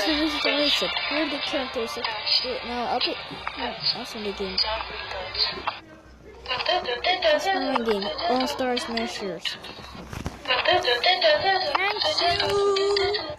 This is the reset. Here are the characters. Now I'll pick. That's in the game. That's my game. All Stars Measures. Thank you.